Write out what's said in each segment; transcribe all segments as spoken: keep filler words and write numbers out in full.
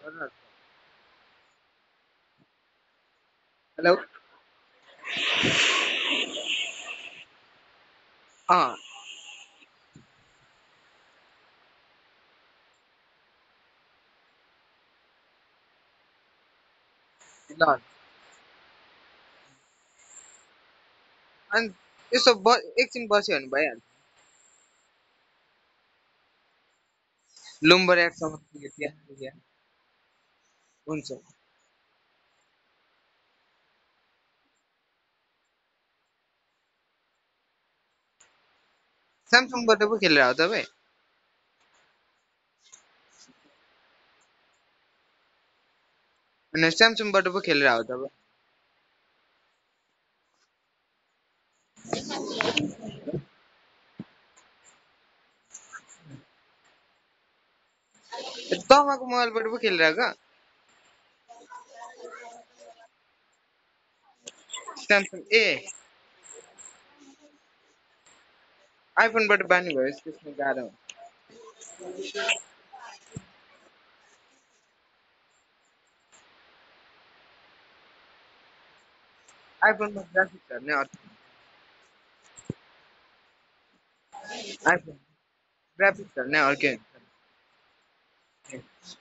Hello. Ah, ल अनि यसो ब एकछिन बस्यो भने भइहाल्छ। लुम्बरयाकसम्म पुग्यो त्यहाँ पुग्यो। हुन्छ। स्यामसङबाट पो खेलेर हो तपाईँ? अनि स्यामसङबाट पो खेलेर हो तपाईँ? तपाईँको मोबाइलबाट पो खेलेर का? स्यामसङ ए आइफोनबाट बानी भयो त्यसमा गाह्रो हुन्छ। आइफोनमा ग्राफिक्स हेर्ने अर्थ आइफोन ग्राफिक्स हेर्ने अर्कै हुन्छ।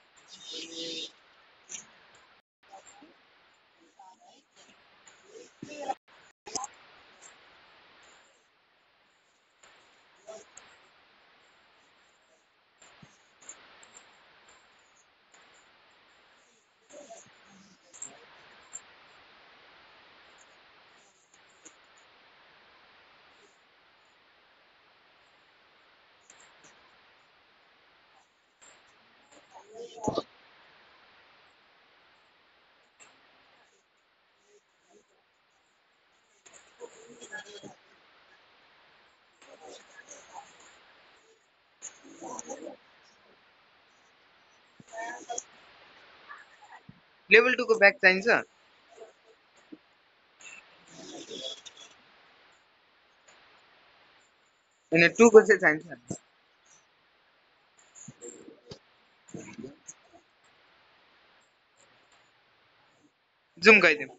लेभल टू को ब्याग चाहिन्छ? अनि टू को चाहिँ चाहिन्छ? जुम गइदिउँ।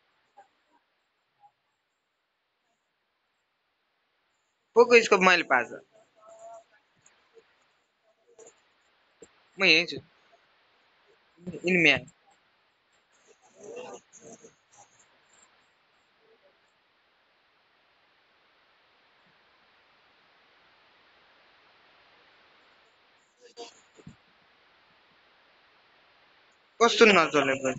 पोको स्कोप मैले पाएको छ। म यहीँ छु। यिनीमा कस्तो नचलेको?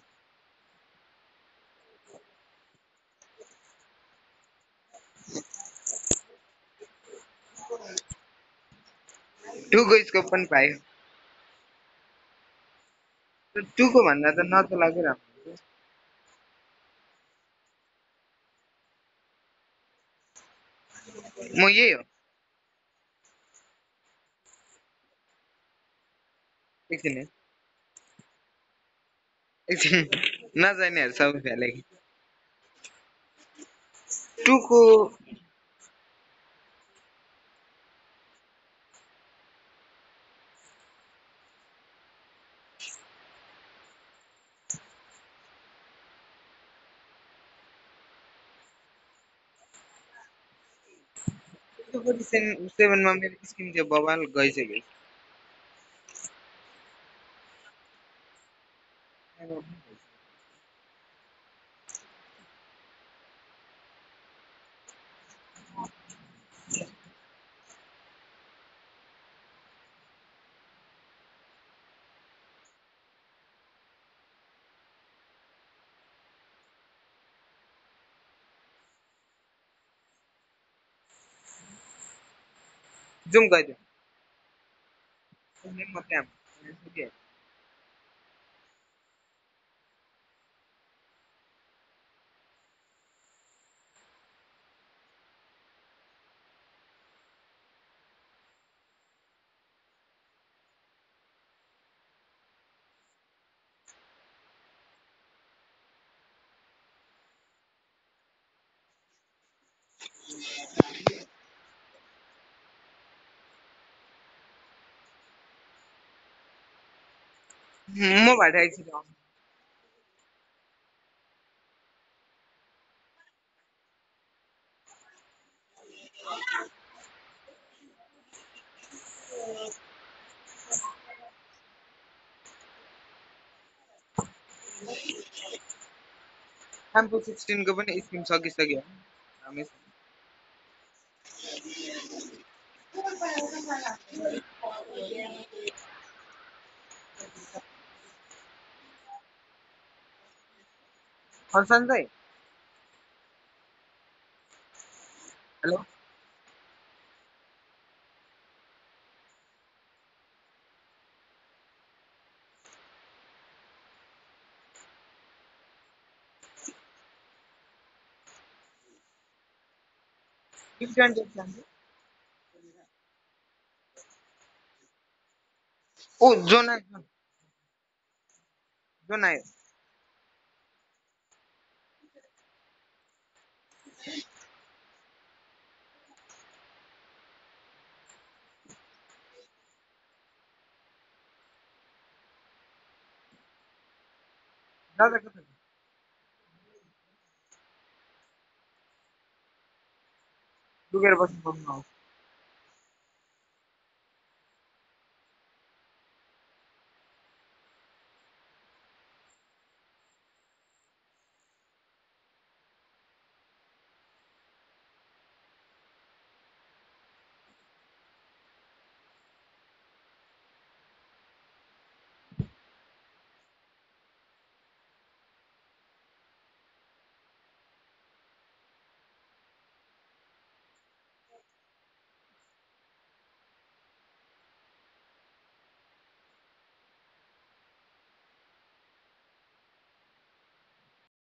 टू को स्कोप पनि पायो। टू को भन्दा त नचलाकै राम्रो। म यही हो। एकछिन है। एकछिन नजानेहरू सबै फ्याले कि टू को सेभेनमा मेरो स्किन चाहिँ बबाल गइसक्यो। जुम गइदिउँ। म त्यहाँ म भाटा एकछिन आउँछु। स्याम्पू सिक्सटिन को पनि स्किम सकिसक्यो राम्रै छ। सन्चै हेलो टी ट्वेन्टी एक्जाम ओ जोन आयो जोन आयो दादा कता छ लुकेर बस्नु पाउनु